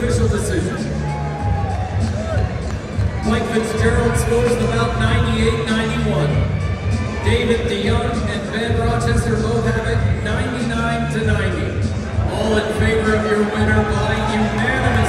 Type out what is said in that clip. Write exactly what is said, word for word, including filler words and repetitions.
official decision. Mike Fitzgerald scores the bout ninety-eight ninety-one. David DeYoung and Ben Rochester both have it ninety-nine to ninety. All in favor of your winner by unanimous